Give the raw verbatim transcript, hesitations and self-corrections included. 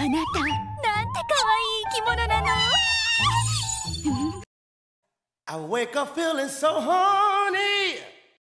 なた、なんて可愛い生き物なの。 I wake up feeling so hungry.